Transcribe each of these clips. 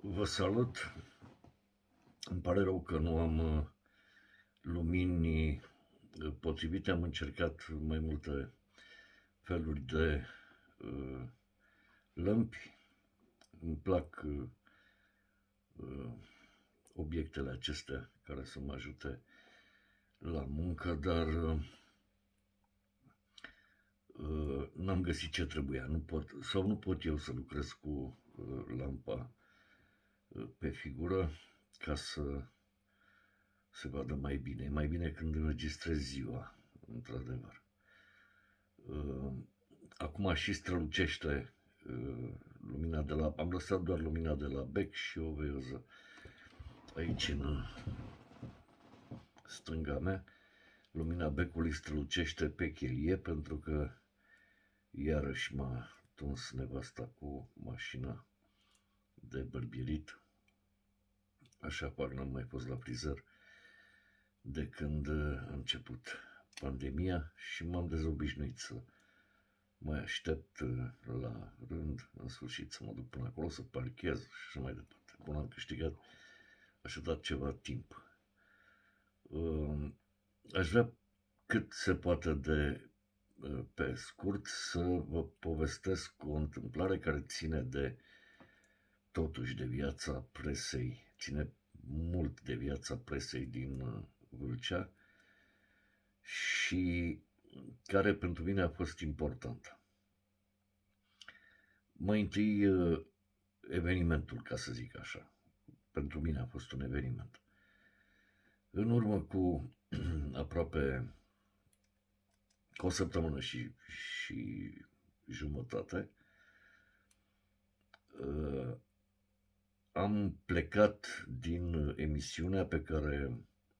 Vă salut! Îmi pare rău că nu am lumini potrivite. Am încercat mai multe feluri de lămpi. Îmi plac obiectele acestea care să mă ajute la muncă, dar n-am găsit ce trebuia. Nu pot eu să lucrez cu lampa pe figură ca să se vadă mai bine. E mai bine când înregistrez ziua, într-adevăr. Acum și strălucește lumina de la... Am lăsat doar lumina de la bec și o veioză aici în stânga mea. Lumina becului strălucește pe chelie pentru că iarăși m-a tuns nevasta cu mașina de bărbierit. Așa fac, n-am mai fost la frizer de când a început pandemia și m-am dezobișnuit să mai aștept la rând, în sfârșit să mă duc până acolo, să parchez și așa mai departe. Bun, am câștigat așadar ceva timp. Aș vrea cât se poate de pe scurt să vă povestesc o întâmplare care ține totuși de viața presei, ține mult de viața presei din Vâlcea și care pentru mine a fost importantă. Mai întâi evenimentul, ca să zic așa. Pentru mine a fost un eveniment. În urmă cu aproape o săptămână și jumătate, am plecat din emisiunea pe care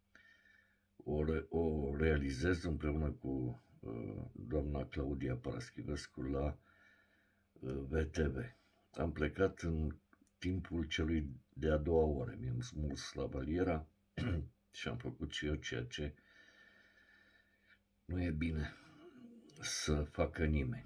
o realizez împreună cu doamna Claudia Paraschivescu la VTV. Am plecat în timpul celui de-a doua oră. Mi-am smuls lavaliera și am făcut și eu ceea ce nu e bine să facă nimeni.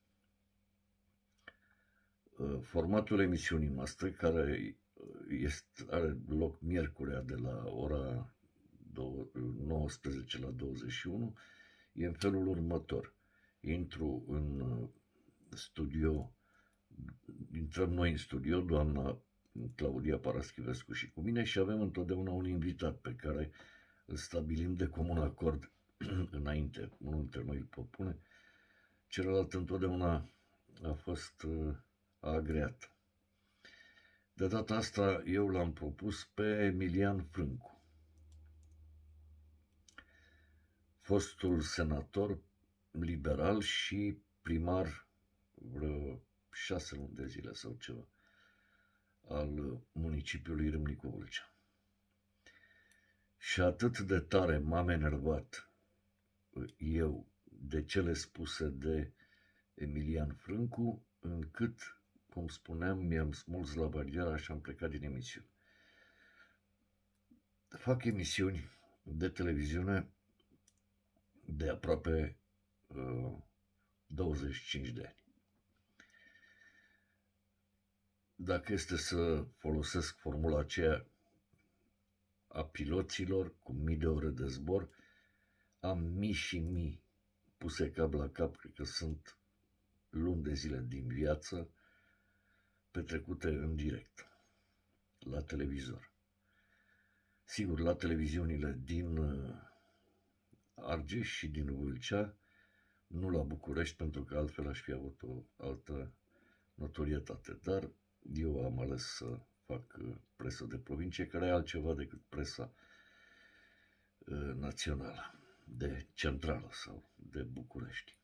Formatul emisiunii noastre, care are loc miercurea de la ora 19 la 21, e în felul următor. Intru în studio, intrăm noi în studio, doamna Claudia Paraschivescu și cu mine, și avem întotdeauna un invitat pe care îl stabilim de comun acord înainte. Unul dintre noi îl propune, celălalt întotdeauna a fost agreat. De data asta eu l-am propus pe Emilian Frâncu, fostul senator liberal și primar vreo 6 luni de zile sau ceva al municipiului Râmnicu Vâlcea. Și atât de tare m-am enervat eu de cele spuse de Emilian Frâncu, încât, cum spuneam, mi-am smuls lavaliera și am plecat din emisiune. Fac emisiuni de televiziune de aproape 25 de ani. Dacă este să folosesc formula aceea a piloților cu mii de ore de zbor, am mii și mii puse cap la cap, cred că sunt luni de zile din viață petrecute în direct, la televizor. Sigur, la televiziunile din Argeș și din Vâlcea, nu la București, pentru că altfel aș fi avut o altă notorietate, dar eu am ales să fac presă de provincie, care e altceva decât presa națională, de centrală sau de București.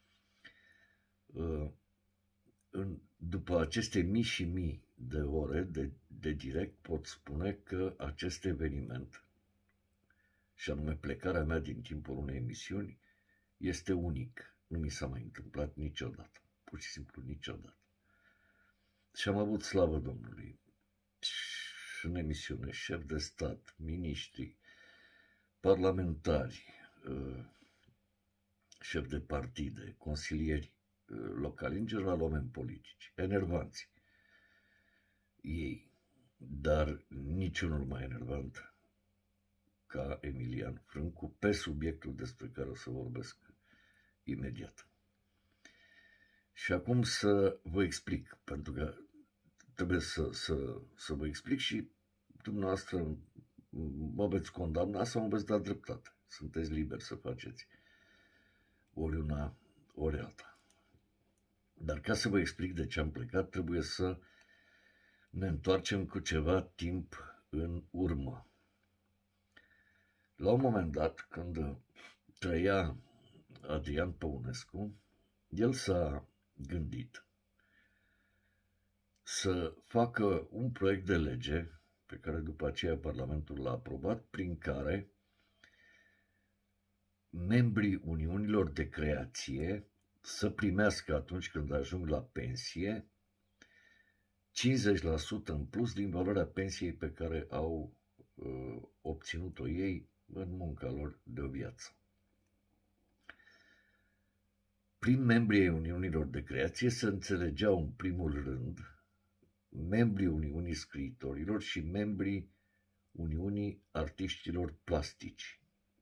După aceste mii și mii de ore de direct, pot spune că acest eveniment, și anume plecarea mea din timpul unei emisiuni, este unic. Nu mi s-a mai întâmplat niciodată, pur și simplu niciodată. Și am avut, slavă Domnului, în emisiune șef de stat, miniștri, parlamentari, șef de partide, consilieri locali, în general oameni politici, enervanți. Ei, dar niciunul mai enervant ca Emilian Frâncu pe subiectul despre care o să vorbesc imediat. Și acum să vă explic, pentru că trebuie să vă explic și dumneavoastră mă veți condamna sau mă veți da dreptate. Sunteți liberi să faceți ori una, ori alta. Dar ca să vă explic de ce am plecat, trebuie să ne întoarcem cu ceva timp în urmă. La un moment dat, când trăia Adrian Păunescu, el s-a gândit să facă un proiect de lege pe care după aceea Parlamentul l-a aprobat, prin care membrii Uniunilor de Creație să primească atunci când ajung la pensie 50% în plus din valoarea pensiei pe care au obținut-o ei în munca lor de o viață. Prin membrii Uniunilor de Creație se înțelegeau în primul rând membrii Uniunii Scriitorilor și membrii Uniunii Artiștilor Plastici.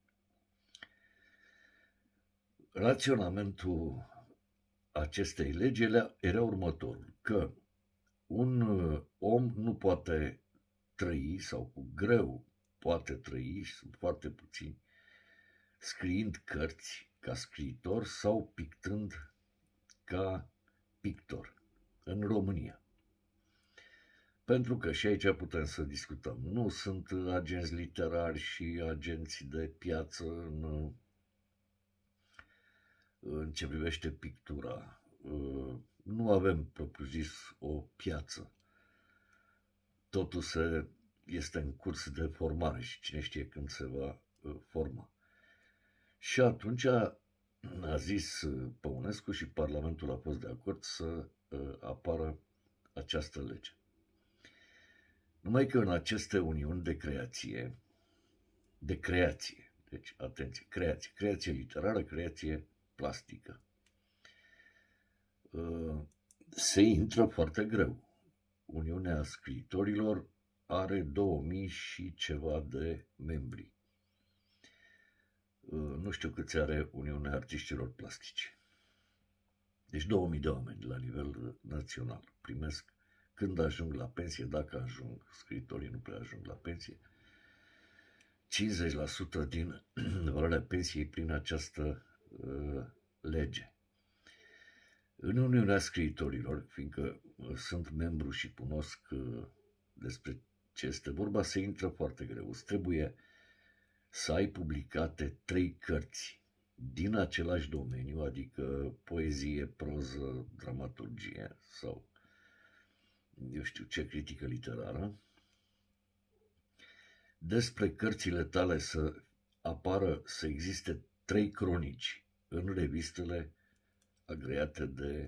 Raționamentul acestei legi era următorul, că un om nu poate trăi sau cu greu poate trăi, și sunt foarte puțini, scriind cărți ca scriitor sau pictând ca pictor în România. Pentru că și aici putem să discutăm. Nu sunt agenți literari și agenți de piață în ce privește pictura. Nu avem, propriu-zis, o piață. Totul este în curs de formare și cine știe când se va forma. Și atunci a zis Păunescu și Parlamentul a fost de acord să apară această lege. Numai că în aceste uniuni de creație, deci atenție, creație literară, creație plastică, se intră foarte greu. Uniunea Scriitorilor are 2000 și ceva de membri. Nu știu câți are Uniunea Artiștilor Plastici. Deci 2000 de oameni la nivel național primesc când ajung la pensie, dacă ajung, scriitorii nu prea ajung la pensie, 50% din valoarea pensiei prin această lege. În Uniunea Scriitorilor, fiindcă sunt membru și cunosc despre ce este vorba, se intră foarte greu. Îți trebuie să ai publicate 3 cărți din același domeniu, adică poezie, proză, dramaturgie sau eu știu ce, critică literară. Despre cărțile tale să apară, să existe 3 cronici în revistele agreate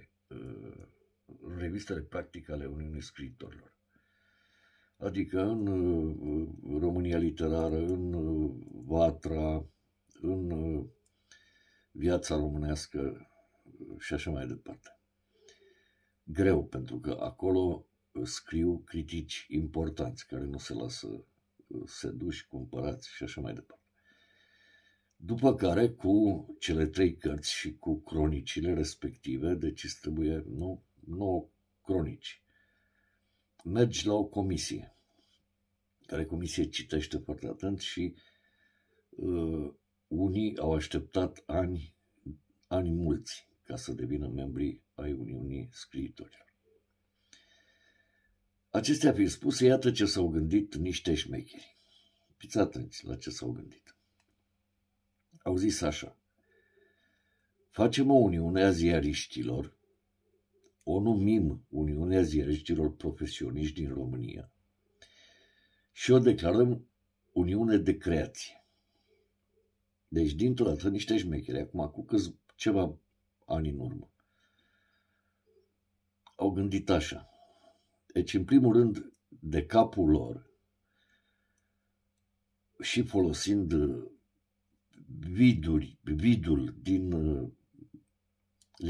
în revistele practic ale Uniunii Scriitorilor. Adică în România Literară, în Vatra, în Viața Românească și așa mai departe. Greu, pentru că acolo scriu critici importanți care nu se lasă seduși, cumpărați și așa mai departe. După care, cu cele 3 cărți și cu cronicile respective, deci îți trebuie 9 cronici, mergi la o comisie, care comisie citește foarte atent și unii au așteptat ani mulți ca să devină membri ai Uniunii Scriitorilor. Acestea fiind spuse, iată ce s-au gândit niște șmecheri. Fiți atenți la ce s-au gândit. Au zis așa: facem o uniune a ziariștilor, o numim Uniunea Ziariștilor Profesioniști din România și o declarăm Uniune de Creație. Deci, dintr-o dată, niște șmecheri, acum cu ceva ani în urmă, au gândit așa. Deci, în primul rând, de capul lor și folosind vidul din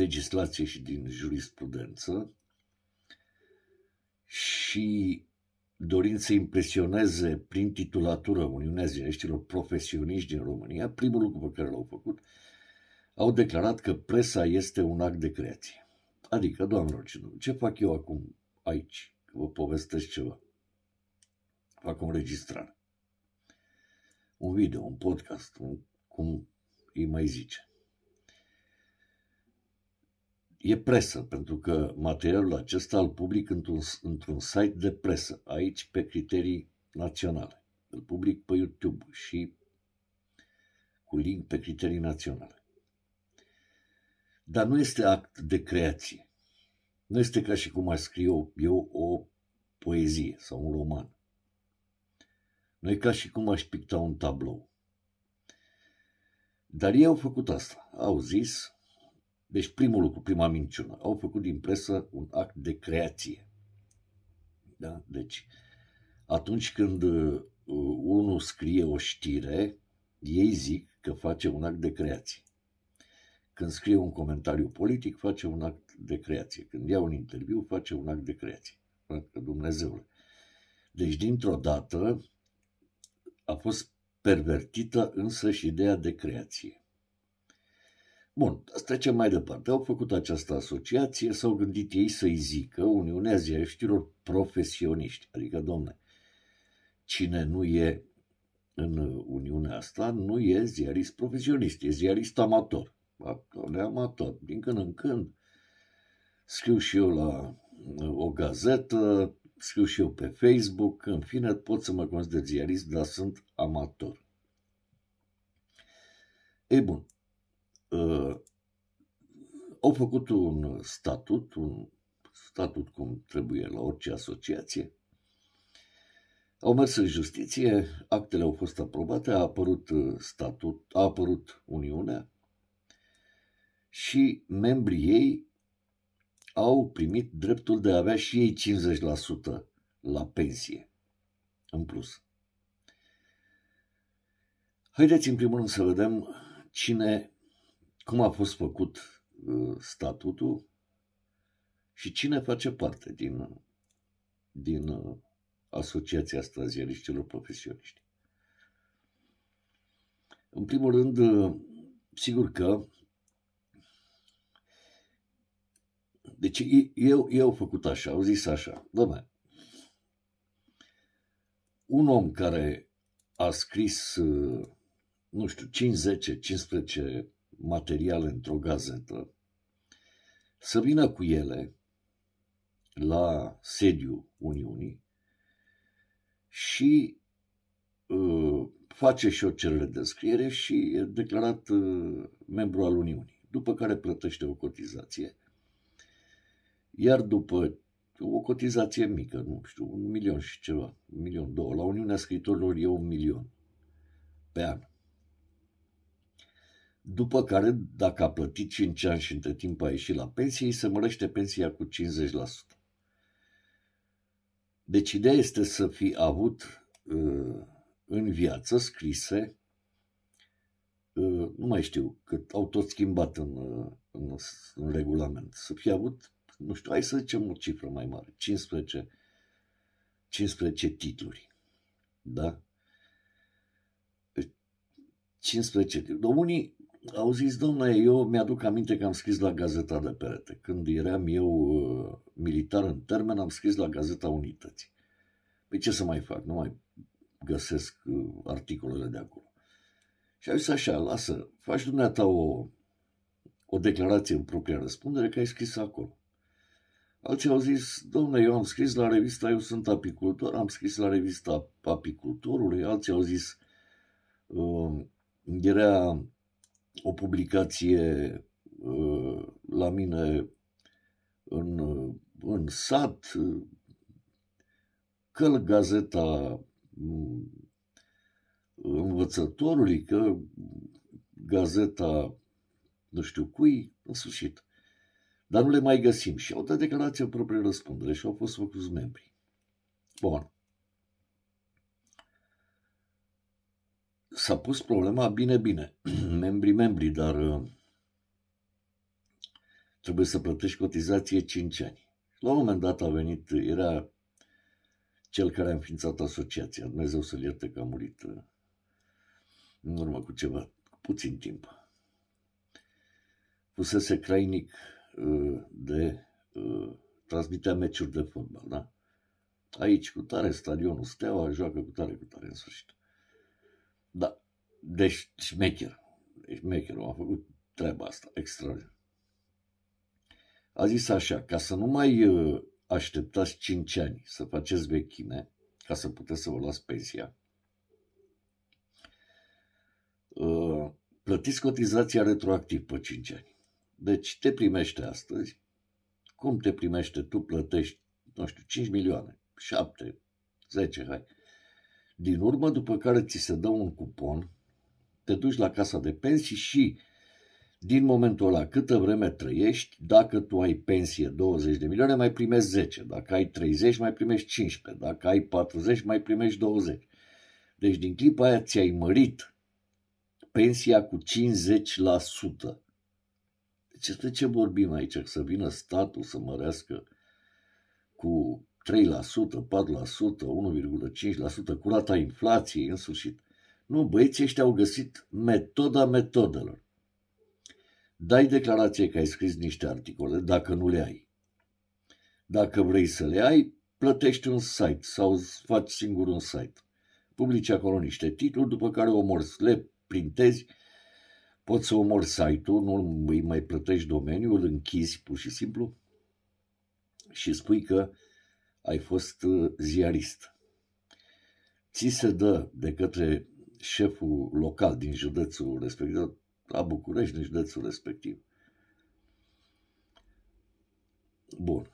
legislație și din jurisprudență și dorind să impresioneze prin titulatură Uniunea Ziariștilor Profesioniști din România, primul lucru pe care l-au făcut, au declarat că presa este un act de creație. Adică, doamnelor și domnilor, ce fac eu acum aici? Că vă povestesc ceva. Fac o înregistrare. Un video, un podcast, cum îi mai zice. E presă, pentru că materialul acesta îl public într-un site de presă, aici pe criterii naționale. Îl public pe YouTube și cu link pe criterii naționale. Dar nu este act de creație. Nu este ca și cum aș scrie eu o poezie sau un roman. Nu e ca și cum aș picta un tablou. Dar ei au făcut asta. Au zis, deci primul lucru, prima minciună, au făcut din presă un act de creație. Da? Deci, atunci când unul scrie o știre, ei zic că face un act de creație. Când scrie un comentariu politic, face un act de creație. Când ia un interviu, face un act de creație. Că Dumnezeule. Deci, dintr-o dată, a fost pervertită însăși ideea de creație. Bun, trecem mai departe. Au făcut această asociație, s-au gândit ei să-i zică Uniunea Ziariștilor Profesioniști. Adică, domne, cine nu e în Uniunea asta, nu e ziarist profesionist, e ziarist amator. Amator. Din când în când scriu și eu la o gazetă, scriu și eu pe Facebook, în fine pot să mă consider ziarist, dar sunt amator. Ei bun, au făcut un statut cum trebuie la orice asociație, au mers în justiție, actele au fost aprobate, a apărut Uniunea și membrii ei au primit dreptul de a avea și ei 50% la pensie în plus. Haideți în primul rând să vedem cum a fost făcut statutul și cine face parte din asociația asta a ziariștilor profesioniști. În primul rând, sigur că deci ei au făcut așa, au zis așa, dom'le, un om care a scris, nu știu, 5, 10, 15 materiale într-o gazetă, să vină cu ele la sediul Uniunii și face și o cerere de înscriere și e declarat membru al Uniunii, după care plătește o cotizație. Iar după o cotizație mică, nu știu, 1 milion și ceva, 1,2 milion, la Uniunea Scriitorilor e 1 milion pe an. După care, dacă a plătit 5 ani și între timp a ieșit la pensie, îi se mărește pensia cu 50%. Deci ideea este să fi avut în viață scrise, nu mai știu, că au tot schimbat în regulament, să fi avut, nu știu, hai să zicem o cifră mai mare, 15 titluri, da? 15 titluri. Unii au zis, domnule, eu mi-aduc aminte că am scris la Gazeta de Perete. Când eram eu militar în termen, am scris la Gazeta Unității. Păi ce să mai fac? Nu mai găsesc articolele de acolo. Și au zis așa, lasă, faci dumneata o declarație în propria răspundere că ai scris acolo. Alții au zis, domnule, eu am scris la revista Eu sunt apicultor, am scris la revista Apicultorului, alții au zis, era o publicație la mine în sat, că la Gazeta Învățătorului, că Gazeta nu știu cui, în sfârșit. Dar nu le mai găsim și au dat declarație în proprie răspundere și au fost făcuți membri. Bun. S-a pus problema, bine, membri, dar trebuie să plătești cotizație 5 ani. La un moment dat a venit, era cel care a înființat asociația. Dumnezeu să-l ierte că a murit în urmă cu ceva, puțin timp. Fusese crainic transmitea meciuri de fotbal, da? Aici cu tare, stadionul Steaua, joacă cu tare, în sfârșit. Da, deci șmecherul a făcut treaba asta, extraordinar. A zis așa, ca să nu mai așteptați 5 ani să faceți vechime, ca să puteți să vă luați pensia, plătiți cotizația retroactiv pe 5 ani. Deci te primește astăzi, cum te primește, tu plătești, nu știu, 5 milioane, 7, 10, hai. Din urmă, după care ți se dă un cupon, te duci la casa de pensii și din momentul ăla, câtă vreme trăiești, dacă tu ai pensie 20 de milioane, mai primești 10. Dacă ai 30, mai primești 15. Dacă ai 40, mai primești 20. Deci din clipa aia ți-ai mărit pensia cu 50%. Deci despre ce vorbim aici? Să vină statul să mărească cu 3%, 4%, 1,5%, cu rata inflației, în sfârșit. Nu, băieții ăștia au găsit metoda metodelor. Dai declarație că ai scris niște articole, dacă nu le ai. Dacă vrei să le ai, plătești un site sau faci singur un site. Publici acolo niște titluri, după care omori, le printezi, poți să omori site-ul, nu îi mai plătești domeniul, îl închizi pur și simplu și spui că ai fost ziarist. Ți se dă de către șeful local din județul respectiv, la București, din județul respectiv. Bun.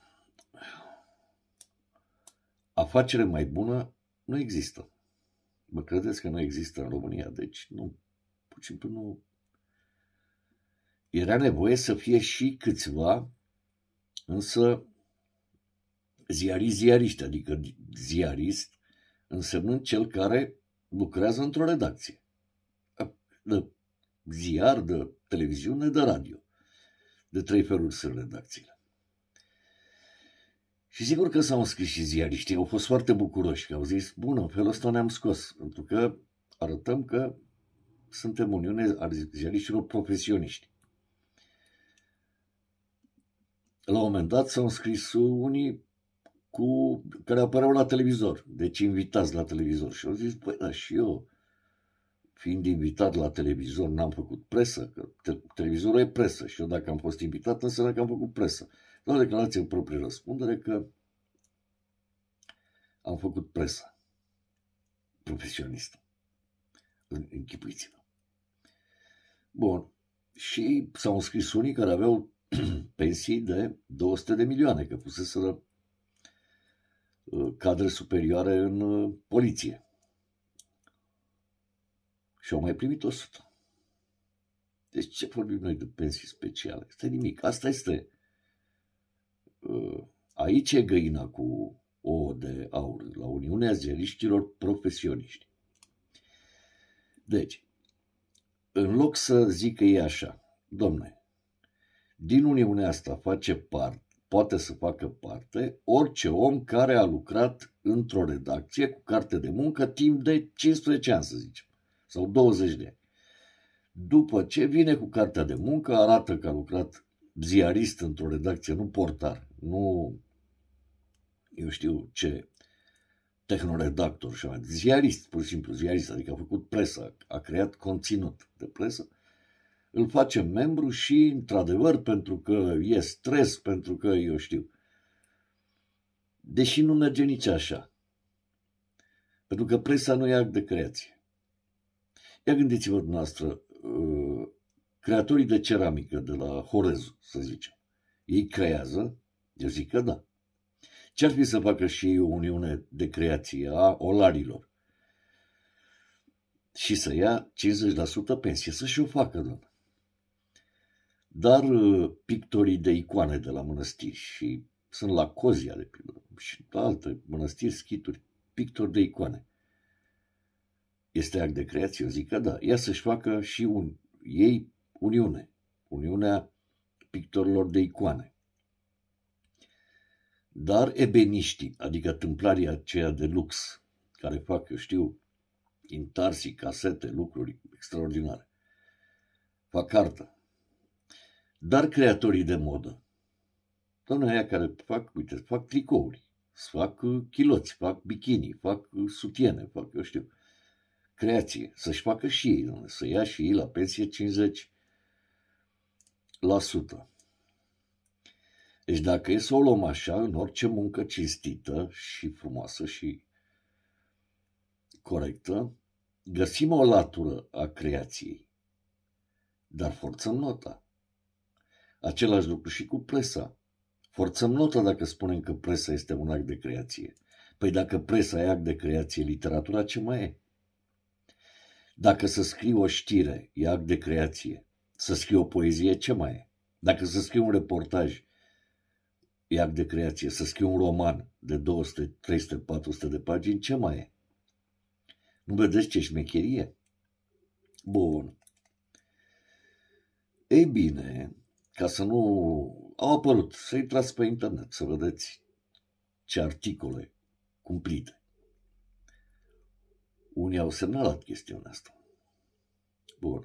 Afacere mai bună nu există. Mă credeți că nu există în România? Deci nu, pur și simplu nu. Era nevoie să fie și câțiva, însă ziariști, adică ziarist, însemnând cel care lucrează într-o redacție. De ziar, de televiziune, de radio. De 3 feluri sunt redacțiile. Și sigur că s-au înscris și ziariștii, au fost foarte bucuroși, că au zis, bun, în felul ăsta ne-am scos, pentru că arătăm că suntem Uniune a ziariștilor profesioniști. La un moment dat s-au înscris unii care apăreau la televizor, deci invitați la televizor. Și au zis, băi, da, și eu, fiind invitat la televizor, n-am făcut presă, că televizorul e presă și eu dacă am fost invitat, înseamnă că am făcut presă. Dau declarație în proprie răspundere că am făcut presă profesionistă. Închipuiți-vă. Bun. Și s-au înscris unii care aveau pensii de 200 de milioane, că fuseseră cadre superioare în poliție. Și au mai primit 100. Deci ce vorbim noi de pensii speciale? Este nimic. Asta este. Aici e găina cu ouă de aur, la Uniunea Ziariștilor Profesioniști. Deci, în loc să zică ei așa, domne, din Uniunea asta poate să facă parte orice om care a lucrat într-o redacție cu carte de muncă timp de 15 ani, să zicem, sau 20 de ani. După ce vine cu cartea de muncă, arată că a lucrat ziarist într-o redacție, nu portar, nu, eu știu ce, tehnoredactor și așa, ziarist, pur și simplu ziarist, adică a făcut presă, a creat conținut de presă, îl facem membru și, într-adevăr, pentru că e stres, pentru că, eu știu, deși nu merge nici așa, pentru că presa nu e act de creație. Ia gândiți-vă dumneavoastră, creatorii de ceramică de la Horezu, să zicem, ei creează? Eu zic că da. Ce-ar fi să facă și ei o uniune de creație a olarilor? Și să ia 50% pensie, să și-o facă, doamne. Dar pictorii de icoane de la mănăstiri, și sunt la Cozia, de pildă, și alte mănăstiri, schituri, pictori de icoane. Este act de creație? Eu zic că da. Ia să-și facă și ei uniunea pictorilor de icoane. Dar ebeniștii, adică tâmplarii aceia de lux, care fac, eu știu, intarsii, casete, lucruri extraordinare, fac cartă. Dar creatorii de modă, doamne, aia care fac, uite, fac tricouri, fac chiloți, fac bikini, fac sutiene, fac, eu știu, creație, să-și facă și ei, doamne, să ia și ei la pensie 50%. Deci dacă e să o luăm așa, în orice muncă cinstită și frumoasă și corectă, găsim o latură a creației, dar forțăm nota. Același lucru și cu presa. Forțăm nota dacă spunem că presa este un act de creație. Păi dacă presa e act de creație, literatura ce mai e? Dacă să scriu o știre e act de creație, să scriu o poezie ce mai e? Dacă să scriu un reportaj e act de creație, să scriu un roman de 200, 300, 400 de pagini, ce mai e? Nu vedeți ce șmecherie? Bun. Ei bine, ca să nu... Au apărut, să intrați pe internet, să vedeți ce articole cumplite. Unii au semnalat chestiunea asta. Bun.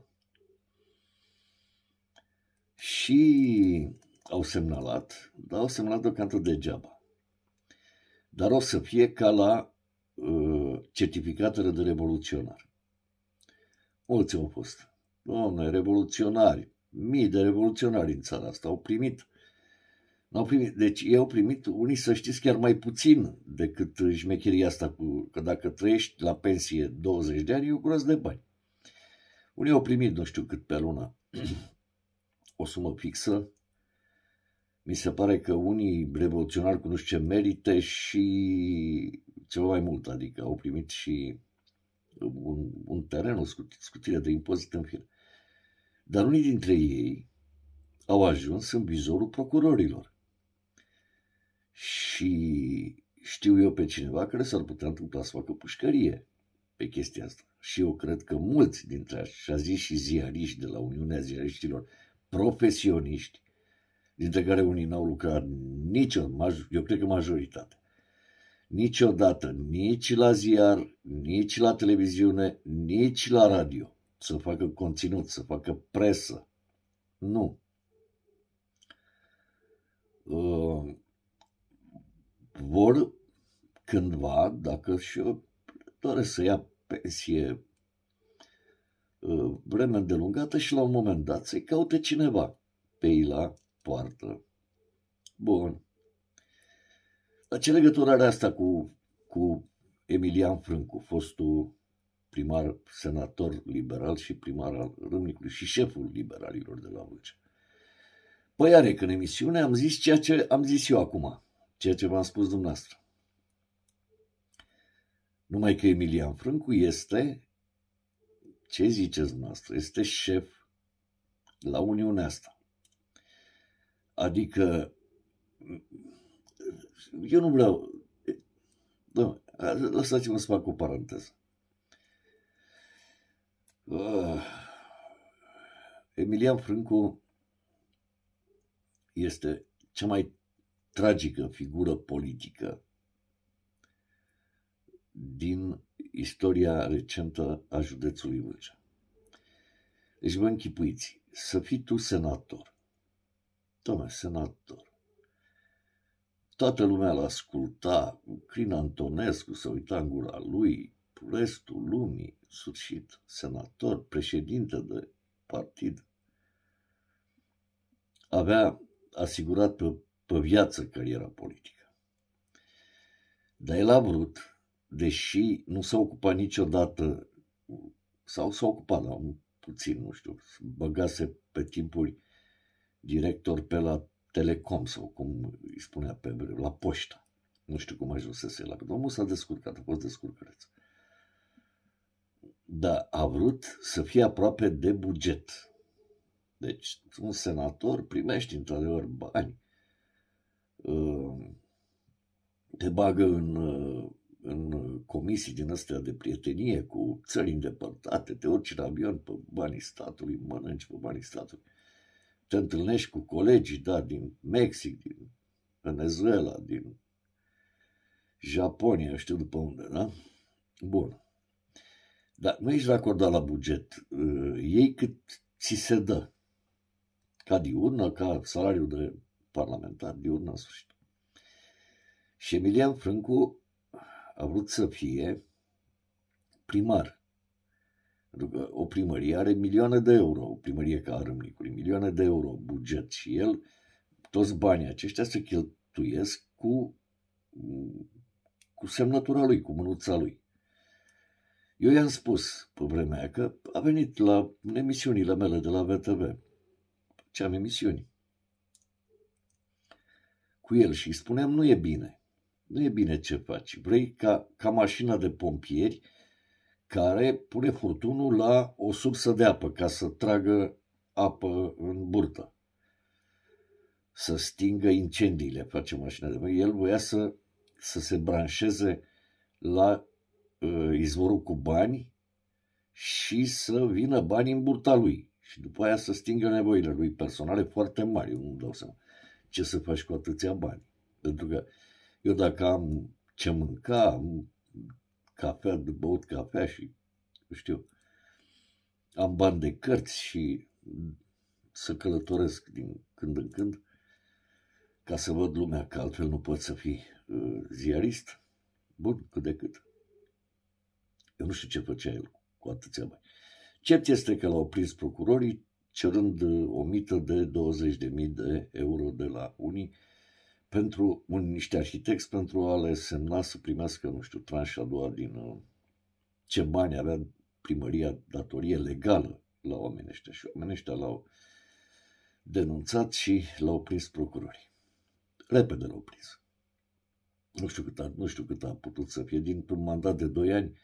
Și au semnalat, dar au semnalat deocamdată degeaba. Dar o să fie ca la certificatele de revoluționar. Mulți au fost. Doamne, revoluționari, mii de revoluționari în țara asta au primit. N-au primit. Deci ei au primit, unii să știți, chiar mai puțin decât șmecheria asta că dacă trăiești la pensie 20 de ani, e o groază de bani. Unii au primit nu știu cât pe lună o sumă fixă. Mi se pare că unii revoluționari cu nu știu ce merite și ceva mai mult, adică au primit și un teren, o scutire de impozit în fine. Dar unii dintre ei au ajuns în vizorul procurorilor. Și știu eu pe cineva care s-ar putea întâmpla să facă pușcărie pe chestia asta. Și eu cred că mulți dintre așa zis și ziariști de la Uniunea Ziariștilor, profesioniști, dintre care unii n-au lucrat eu cred că majoritate, niciodată, nici la ziar, nici la televiziune, nici la radio, să facă conținut, să facă presă. Nu. Vor cândva, dacă și-o doresc să ia pensie vreme îndelungată și la un moment dat să-i caute cineva pe ei la poartă. Bun. Dar ce legătură are asta cu Emilian Frâncu, fostul primar, senator liberal și primar al Râmnicului și șeful liberalilor de la Vâlcea? Păi are că în emisiune am zis ceea ce am zis eu acum, ceea ce v-am spus dumneavoastră. Numai că Emilian Frâncu este, ce ziceți dumneavoastră, este șef la Uniunea asta. Adică, eu nu vreau, lăsați-mă să fac o paranteză. Emilian Frâncu este cea mai tragică figură politică din istoria recentă a județului Vâlcea. Deci vă închipuiți, să fii tu senator. Doamne, senator. Toată lumea l-asculta, Crin Antonescu să uita în gura lui, restul lumii, sfârșit, senator, președinte de partid. Avea asigurat pe viață cariera politică. Dar el a vrut, deși nu s-a ocupat niciodată, sau s-a ocupat, dar puțin, nu știu, băgase pe timpuri director pe la Telecom sau cum îi spunea pe vreme, la poștă. Nu știu cum ajunsese la că omul s-a descurcat, a fost descurcăreț. Dar a vrut să fie aproape de buget. Deci, un senator primește într-adevăr bani, te bagă în comisii din astea de prietenie cu țări îndepărtate, te urci în avion pe banii statului, mănânci pe banii statului, te întâlnești cu colegii, da, din Mexic, din Venezuela, din Japonia, știu după unde, da? Bun. Dar nu ești racordat la buget. Ei cât ți se dă. Ca diurnă, ca salariul de parlamentar, diurnă în sfârșit. Și Emilian Frâncu a vrut să fie primar. Pentru că o primărie are milioane de euro, o primărie ca a Râmnicului, milioane de euro buget și el, toți banii aceștia se cheltuiesc cu semnătura lui, cu mânuța lui. Eu i-am spus pe vremea aia că a venit la emisiunile mele de la VTV, ce am emisiuni, cu el și îi spuneam, nu e bine, nu e bine ce faci, vrei ca mașina de pompieri care pune furtunul la o sursă de apă ca să tragă apă în burtă, să stingă incendiile, face mașina de pompieri. El voia să se branșeze la izvorul cu bani și să vină bani în burta lui și după aia să stingă nevoile lui personale foarte mari. Eu nu-mi dau seama ce să faci cu atâția bani. Pentru că eu dacă am ce mânca, am cafea, de băut cafea și, știu, am bani de cărți și să călătoresc din când în când ca să văd lumea, că altfel nu pot să fii ziarist. Bun, cât de cât. Eu nu știu ce făcea el cu atâția bani. Cert este că l-au prins procurorii cerând o mită de 20.000 de euro de la unii pentru niște arhitecți pentru a le semna să primească, nu știu, tranșa a doua din ce bani avea primăria datorie legală la oamenii ăștia. Și oamenii ăștia l-au denunțat și l-au prins procurorii. Repede l-au prins. Nu știu cât a putut să fie, dintr-un mandat de 2 ani,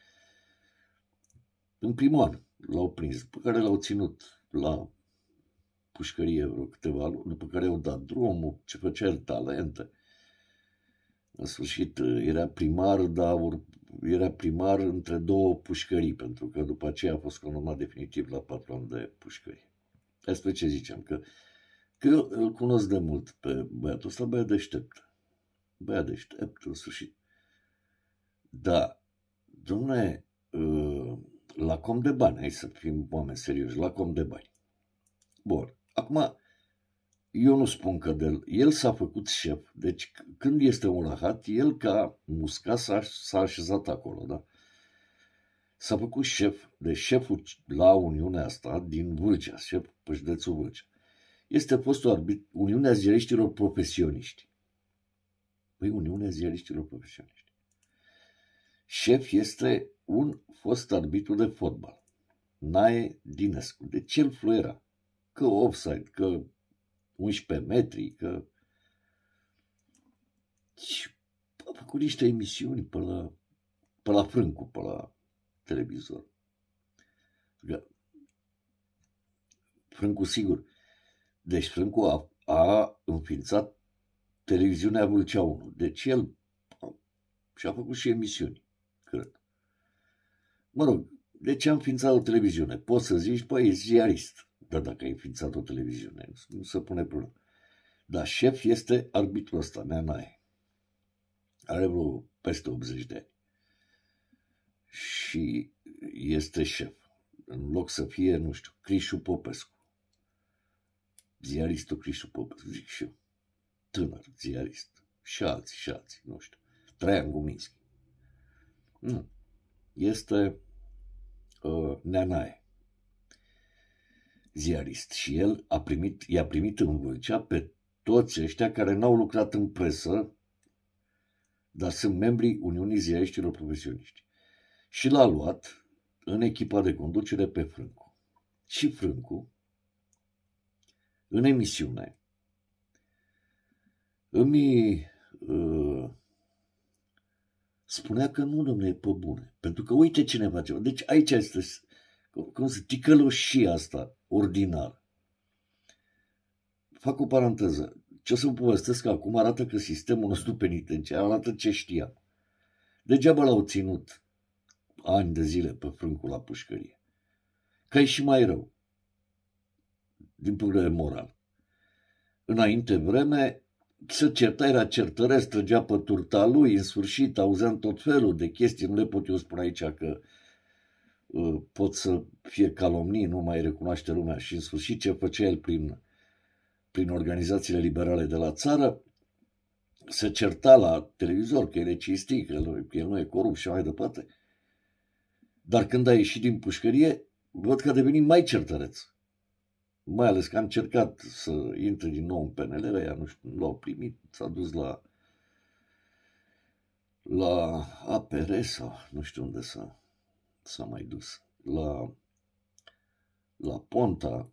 în primul an l-au prins, pe care l-au ținut la pușcărie vreo câteva luni, după care au dat drumul, ce făcea el, talente. În sfârșit era primar, dar era primar între 2 pușcării, pentru că după aceea a fost condamnat definitiv la 4 ani de pușcărie. Despre ce ziceam, că eu îl cunosc de mult pe băiatul ăsta, băiat deștept. Băiat deștept, în sfârșit. Da, dom'le, la com de bani, hai să fim oameni serioși, la com de bani. Bun, acum, eu nu spun că el s-a făcut șef, deci când este un rahat, el ca musca s-a așezat acolo, da? S-a făcut șef, de șeful la Uniunea asta din Vâlcea, șef pe județul Vâlcea. Este fostul arbitru, Uniunea Ziariștilor Profesioniști. Păi, Uniunea Ziariștilor Profesioniști. Șef este un fost arbitru de fotbal, Nae Dinescu. Deci el fluiera, că offside, că 11 metri, că... Și a făcut niște emisiuni pe la Frâncu, pe la televizor. Frâncu, sigur. Deci Frâncu a înființat televiziunea Vâlcea 1. Deci el și-a făcut și emisiuni, cred. Mă rog, de ce am înființat o televiziune? Poți să zici, păi, e ziarist. Dar dacă ai înființat o televiziune, nu se pune problemă. Dar șef este arbitrul ăsta, Neanae. Are vreo peste 80 de ani. Și este șef. În loc să fie, nu știu, Crișu Popescu. Ziaristul Crișu Popescu, zic și eu. Tânăr, ziarist. Și alții, nu știu. Traian Guminski. Nu. Este Neanae. Ziarist. Și el i-a primit în Vâlcea pe toți ăștia care n-au lucrat în presă, dar sunt membrii Uniunii Ziariștilor Profesioniști. Și l-a luat în echipa de conducere pe Frâncu. Și Frâncu, în emisiune, îmi spunea că nu, domnule, e pe bune. Pentru că uite cine face. Deci aici este, cum să, ticăloșia asta, ordinar. Fac o paranteză. Ce o să vă povestesc acum arată că sistemul nostru penitenciar arată ce știam. Degeaba l-au ținut ani de zile pe Frâncu la pușcărie. Că e și mai rău, din punct de vedere moral. Înainte vreme, se certa, era certăresc, trăgea pe turta lui, în sfârșit auzeam tot felul de chestii, nu le pot eu spune aici că pot să fie calomnii, nu mai recunoaște lumea. Și în sfârșit ce făcea el prin organizațiile liberale de la țară, se certa la televizor că el e cinstit, că el nu e corupt și mai departe. Dar când a ieșit din pușcărie, văd că a devenit mai certăreț. Mai ales că a încercat să intre din nou în PNL, ea nu știu, nu l-au primit, s-a dus la APR sau nu știu unde s-a mai dus, la Ponta,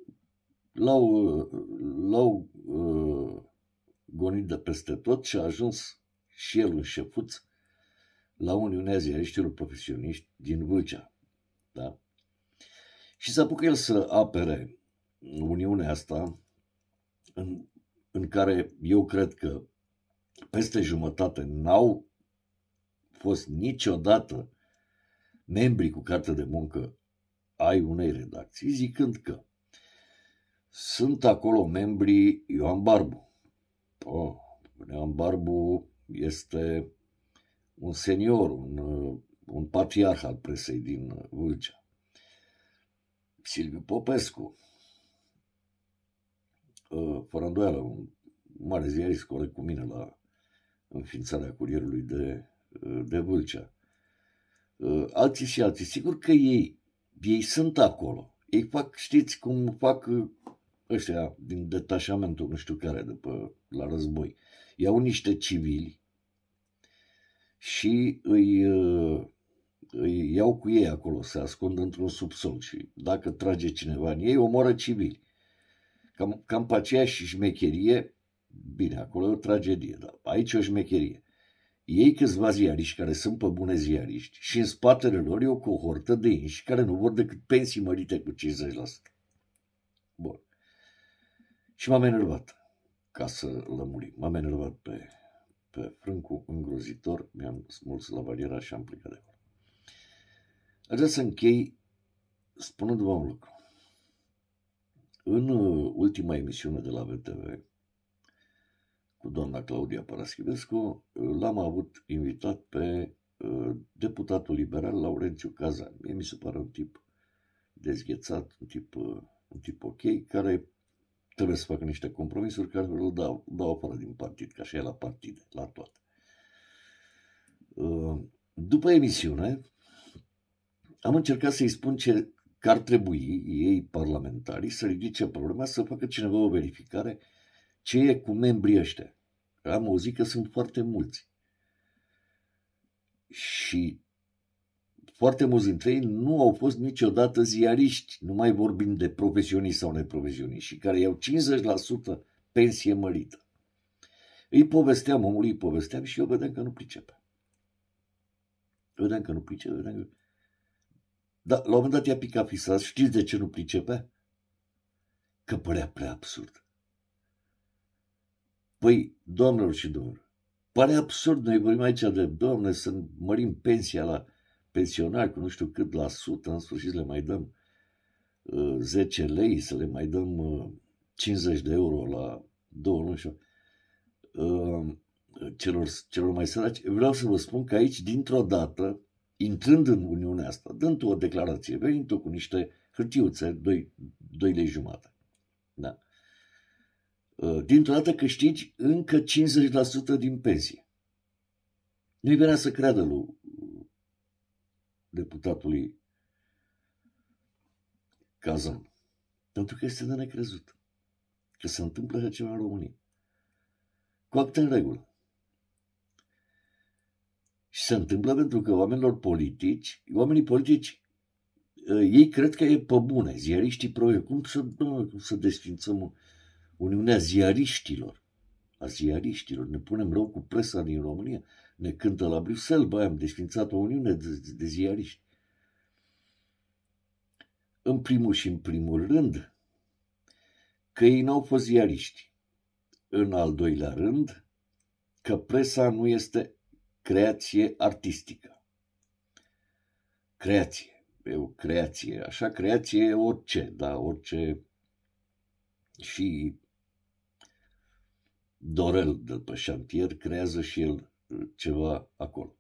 l-au gonit de peste tot și a ajuns și el un șefuț la Uniunea Ziariștilor Profesioniști din Vâlcea. Da? Și s-a apucat el să apere Uniunea asta, în care eu cred că peste jumătate n-au fost niciodată membri cu carte de muncă ai unei redacții, zicând că sunt acolo membrii Ioan Barbu. Ioan Barbu este un senior, un patriarh al presei din Vâlcea. Silviu Popescu, fără îndoială, un mare ziarist, coleg cu mine la înființarea Curierului de Vâlcea. Alții și alții. Sigur că ei sunt acolo. Ei fac, știți cum fac ăștia din detașamentul, nu știu care, la război. Iau niște civili și îi iau cu ei acolo, se ascund într-un subsol și dacă trage cineva în ei, omoară civili. Cam pe aceeași șmecherie, bine, acolo e o tragedie, dar aici e o șmecherie. Ei câțiva ziariști care sunt pe bune ziariști și în spatele lor e o cohortă de inși care nu vor decât pensii mărite cu 50%. Bun. Și m-am enervat, ca să lămurim. M-am enervat pe frâncul îngrozitor, mi-am smuls lavaliera și am plecat de acolo. Aș vrea să închei spunându-vă un lucru. În ultima emisiune de la VTV, cu doamna Claudia Paraschivescu, l-am avut invitat pe deputatul liberal Laurențiu Cazan. Mie mi se pare un tip dezghețat, un tip ok, care trebuie să facă niște compromisuri care îl dau afară din partid, ca și e la partide, la toate. După emisiune, am încercat să-i spun că ar trebui ei, parlamentarii, să ridice problema, să facă cineva o verificare ce e cu membrii ăștia. Am auzit că sunt foarte mulți. Și foarte mulți dintre ei nu au fost niciodată ziariști, nu mai vorbim de profesioniști sau neprofesioniști, și care iau 50% pensie mărită. Omului îi povesteam și eu vedeam că nu pricepe. Dar la un moment dat i-a picat fisas. Știți de ce nu pricepe? Că părea prea absurd. Păi, doamnelor și domnilor, pare absurd, noi vorbim aici de, doamne, să mărim pensia la pensionari cu nu știu cât la sută, în sfârșit le mai dăm 10 lei, să le mai dăm 50 de euro la 2 luni și celor mai săraci. Vreau să vă spun că aici, dintr-o dată, intrând în Uniunea asta, dând o declarație, venind cu niște hârtiuțe, 2 lei jumate. Da. Dintr-o dată câștigi încă 50% din pensie. Nu-i venea să creadă lui deputatului Cazan. Pentru că este de necrezut că se întâmplă așa ceva în România. Cu acte în regulă. Și se întâmplă pentru că oamenii politici, ei cred că e pe bune. Ziariștii cum să desfințăm Uniunea Ziariștilor? A ziariștilor. Ne punem rău cu presa din România. Ne cântă la Bruxelles. Băi, am desfințat o Uniune de ziariști. În primul rând, că ei n-au fost ziariști. În al doilea rând, că presa nu este creație artistică. Creație. E o creație. Așa, creație e orice, da, orice. Și Dorel de pe șantier creează și el ceva acolo.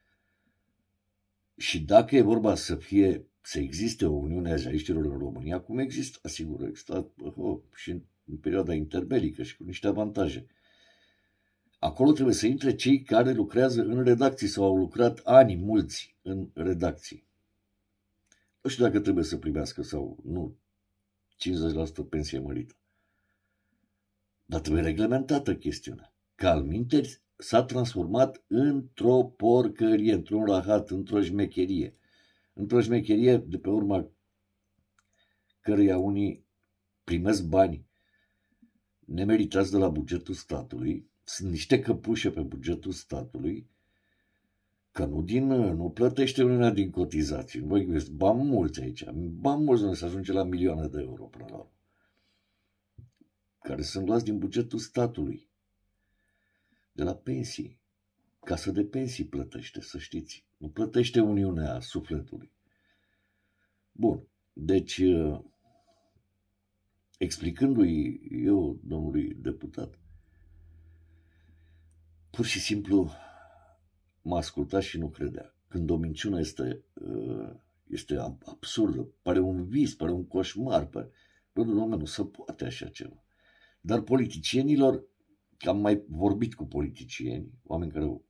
Și dacă e vorba să existe o Uniune a ziariștilor în România, cum există, asigur, există și în perioada interbelică și cu niște avantaje. Acolo trebuie să intre cei care lucrează în redacții sau au lucrat ani mulți în redacții. Nu știu dacă trebuie să primească sau nu 50% pensie mărită. Dar trebuie reglementată chestiunea. Că alminteri s-a transformat într-o porcărie, într-un rahat, într-o șmecherie. Într-o șmecherie de pe urma căreia unii primesc bani nemeritați de la bugetul statului, sunt niște căpușe pe bugetul statului, că nu plătește Uniunea din cotizații. Voi gândiți, bani mulți aici, bani mulți unde se ajunge la milioane de euro până la urmă, care sunt luați din bugetul statului, de la pensii. Casă de pensii plătește, să știți. Nu plătește Uniunea sufletului. Bun, deci, explicându-i eu, domnului deputat, pur și simplu m-a ascultat și nu credea. Când o minciună este absurdă, pare un vis, pare un coșmar, nu se poate așa ceva. Dar politicienilor, că am mai vorbit cu politicieni, oameni care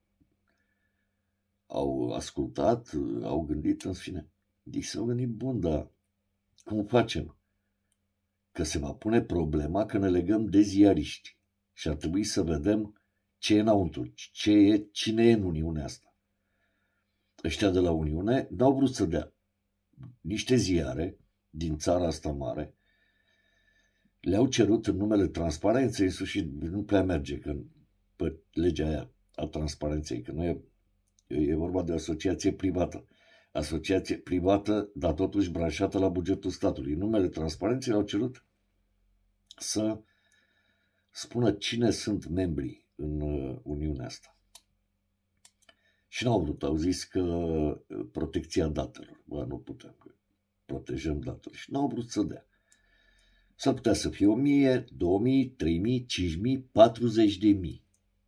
au ascultat, au gândit, în fine, s-au gândit, bun, dar cum facem? Că se va pune problema că ne legăm de ziariști și ar trebui să vedem ce e înăuntru, cine e în Uniunea asta. Ăștia de la Uniune n-au vrut să dea niște ziare din țara asta mare, le-au cerut în numele transparenței, însuși nu prea merge că pe legea aia a transparenței, că nu e vorba de o asociație privată. Asociație privată, dar totuși branșată la bugetul statului. În numele transparenței le-au cerut să spună cine sunt membrii în Uniunea asta. Și n-au vrut, au zis că protecția datelor. Bă, nu putem, că protejăm datele. Și n-au vrut să dea. S-ar putea să fie 1000, 2000, 3000, 5000, 40.000.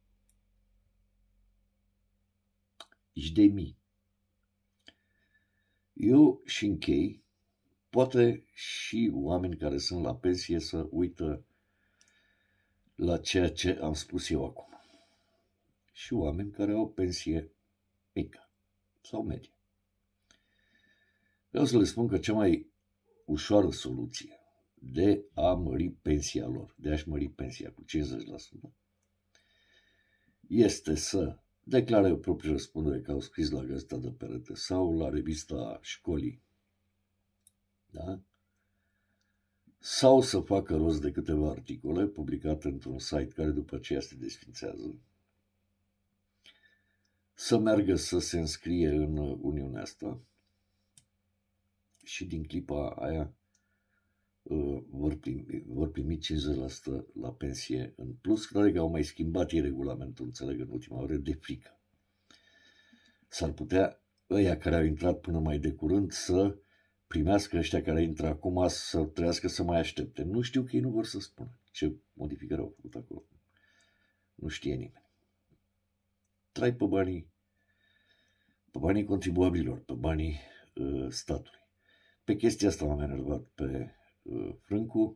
De mii. Eu și închei, poate și oameni care sunt la pensie să uită la ceea ce am spus eu acum. Și oameni care au pensie mică sau medie. Vreau să le spun că cea mai ușoară soluție de a mări pensia lor, de a-și mări pensia cu 50%, este să declare o proprie răspundere că au scris la Gazeta de Perete sau la revista școlii, da? Sau să facă rost de câteva articole publicate într-un site care după aceea se desfințează, să meargă să se înscrie în Uniunea asta și din clipa aia vor primi 50% la pensie în plus, care au mai schimbat ei regulamentul, înțeleg, în ultima vreme, de frică. S-ar putea ăia care au intrat până mai de curând să primească, ăștia care intră acum să trăiască să mai aștepte. Nu știu că ei nu vor să spună ce modificări au făcut acolo. Nu știe nimeni. Trai pe banii contribuabililor, pe banii statului. Pe chestia asta m-am enervat pe Frâncu,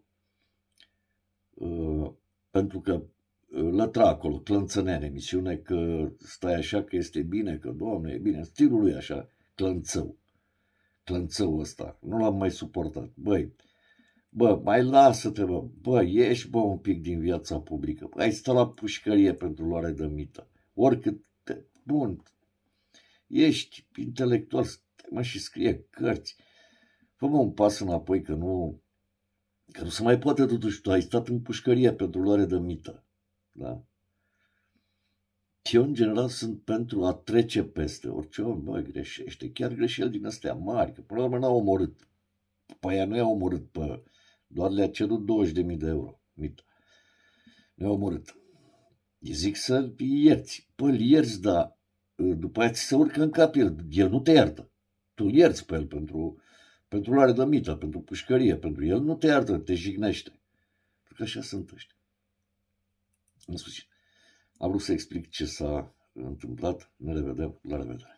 pentru că lătra acolo, clănțănea în emisiune, că stai așa, că este bine, că Doamne, e bine, în stilul lui așa, clănțău ăsta, nu l-am mai suportat. Bă, mai lasă-te, bă, ieși, bă, un pic din viața publică, ai stat la pușcărie pentru luare de mită, bun, ești intelectual, stai mă și scrie cărți, fă-mă un pas înapoi, că nu se mai poate totuși, tu ai stat în pușcărie pentru luare de mită, da? Eu, în general, sunt pentru a trece peste orice om, bă, greșește, chiar greșeli din astea mari, că până la urmă n-au omorât. Pe aia nu i-a omorât, doar le-a cerut 20.000 de euro mită. Nu i-a omorât. Îi zic să ierți. Păi, îl ierți, dar după aia ți se urcă în cap el nu te iartă. Tu îl ierți pe el pentru luare de mită, pentru pușcărie, pentru el nu te iartă, te jignește. Pentru că așa sunt ăștia. În sfârșit, am vrut să explic ce s-a întâmplat. Ne revedem, la revedere!